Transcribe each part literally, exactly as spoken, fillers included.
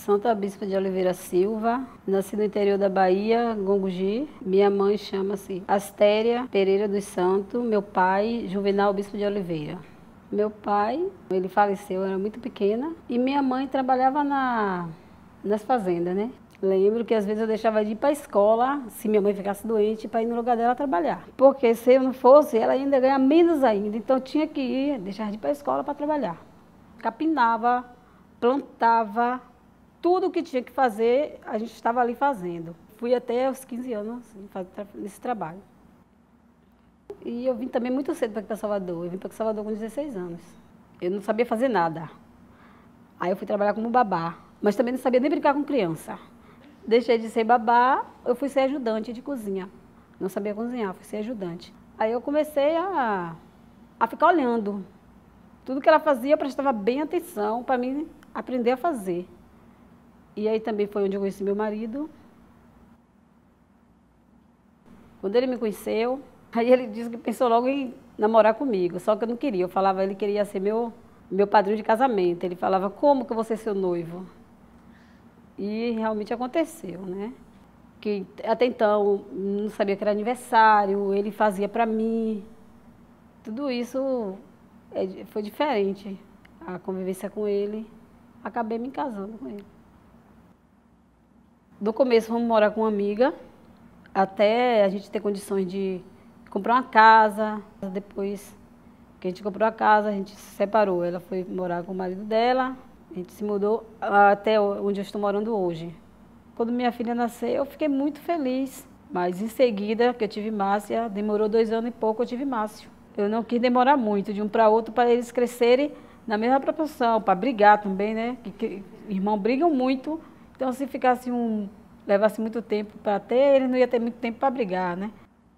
Santa Bispa de Oliveira Silva, nasci no interior da Bahia, Gongogi. Minha mãe chama-se Astéria Pereira dos Santos, meu pai, Juvenal Bispo de Oliveira. Meu pai, ele faleceu, eu era muito pequena, e minha mãe trabalhava na, nas fazendas, né? Lembro que às vezes eu deixava de ir para a escola, se minha mãe ficasse doente, para ir no lugar dela trabalhar. Porque se eu não fosse, ela ainda ia ganhar menos ainda, então eu tinha que ir, deixar de ir para a escola para trabalhar. Capinava, plantava, tudo o que tinha que fazer, a gente estava ali fazendo. Fui até os quinze anos nesse trabalho. E eu vim também muito cedo para aqui para Salvador. Eu vim para Salvador com dezesseis anos. Eu não sabia fazer nada. Aí eu fui trabalhar como babá, mas também não sabia nem brincar com criança. Deixei de ser babá, eu fui ser ajudante de cozinha. Não sabia cozinhar, fui ser ajudante. Aí eu comecei a, a ficar olhando. Tudo que ela fazia, eu prestava bem atenção para mim aprender a fazer. E aí também foi onde eu conheci meu marido. Quando ele me conheceu, aí ele disse que pensou logo em namorar comigo, só que eu não queria. Eu falava, ele queria ser meu, meu padrinho de casamento. Ele falava, como que eu vou ser seu noivo? E realmente aconteceu, né? Que até então não sabia que era aniversário, ele fazia para mim. Tudo isso foi diferente, a convivência com ele. Acabei me casando com ele. Do começo fomos morar com uma amiga, até a gente ter condições de comprar uma casa. Depois que a gente comprou a casa, a gente se separou. Ela foi morar com o marido dela, a gente se mudou até onde eu estou morando hoje. Quando minha filha nasceu, eu fiquei muito feliz. Mas em seguida, que eu tive Márcia, demorou dois anos e pouco, eu tive Márcio. Eu não quis demorar muito, de um para outro, para eles crescerem na mesma proporção, para brigar também, né? Que, que irmãos brigam muito, então se ficasse um, levasse muito tempo para ter, eles não iam ter muito tempo para brigar, né?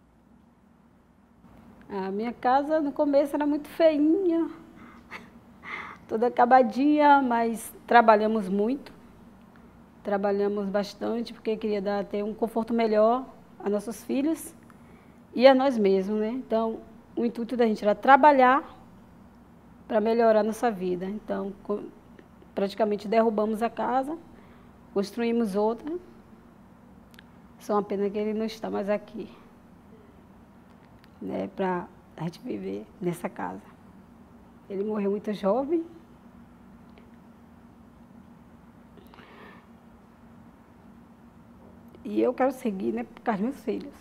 A minha casa, no começo, era muito feinha, toda acabadinha, mas trabalhamos muito. Trabalhamos bastante, porque queria dar, ter um conforto melhor a nossos filhos e a nós mesmos, né? Então, o intuito da gente era trabalhar para melhorar a nossa vida. Então, praticamente derrubamos a casa, construímos outra. Só uma pena que ele não está mais aqui, né, para a gente viver nessa casa. Ele morreu muito jovem. E eu quero seguir, né, por causa dos meus filhos.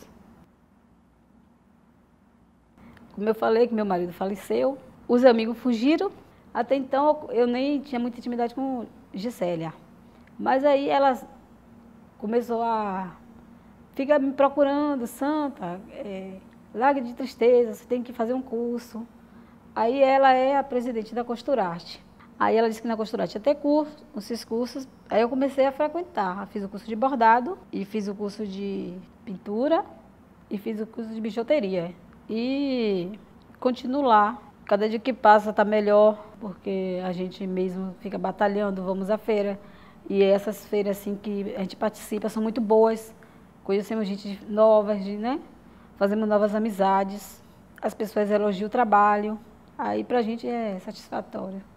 Como eu falei que meu marido faleceu, os amigos fugiram. Até então eu nem tinha muita intimidade com Gisélia. Mas aí ela começou a ficar me procurando, Santa, é, larga de tristeza, você tem que fazer um curso. Aí ela é a presidente da Costurarte. Aí ela disse que na Costurarte ia ter curso, esses cursos. Aí eu comecei a frequentar. Fiz o curso de bordado, e fiz o curso de pintura, e fiz o curso de bijuteria. E continuo lá. Cada dia que passa está melhor, porque a gente mesmo fica batalhando, vamos à feira. E essas feiras assim, que a gente participa são muito boas. Conhecemos gente nova, né? Fazemos novas amizades. As pessoas elogiam o trabalho. Aí para a gente é satisfatório.